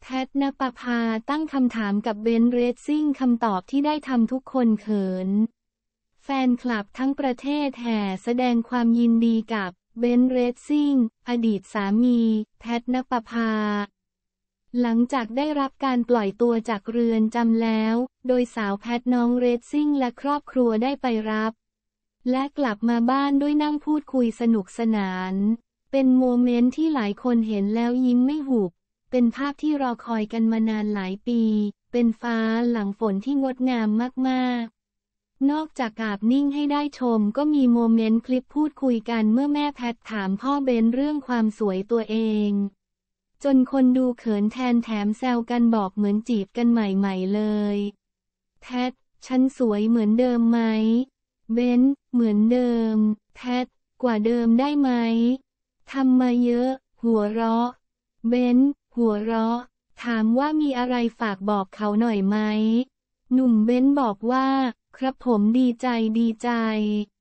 แพทณปภาตั้งคำถามกับเบนซ์เรซซิ่งคำตอบที่ได้ทำทุกคนเขินแฟนคลับทั้งประเทศแห่แสดงความยินดีกับเบนซ์เรซซิ่งอดีตสามีแพทณปภาหลังจากได้รับการปล่อยตัวจากเรือนจำแล้วโดยสาวแพทน้องเรซซิ่งและครอบครัวได้ไปรับและกลับมาบ้านด้วยนั่งพูดคุยสนุกสนานเป็นโมเมนต์ที่หลายคนเห็นแล้วยิ้มไม่หุบเป็นภาพที่รอคอยกันมานานหลายปีเป็นฟ้าหลังฝนที่งดงามมากๆนอกจากกราบนิ่งให้ได้ชมก็มีโมเมนต์คลิปพูดคุยกันเมื่อแม่แพทถามพ่อเบนเรื่องความสวยตัวเองจนคนดูเขินแทนแถมแซวกันบอกเหมือนจีบกันใหม่ๆเลยแพทฉันสวยเหมือนเดิมไหมเบนเหมือนเดิมแพทกว่าเดิมได้ไหมทำมาเยอะหัวเราะเบนหัวเราะถามว่ามีอะไรฝากบอกเขาหน่อยไหมหนุ่มเบนบอกว่าครับผมดีใจ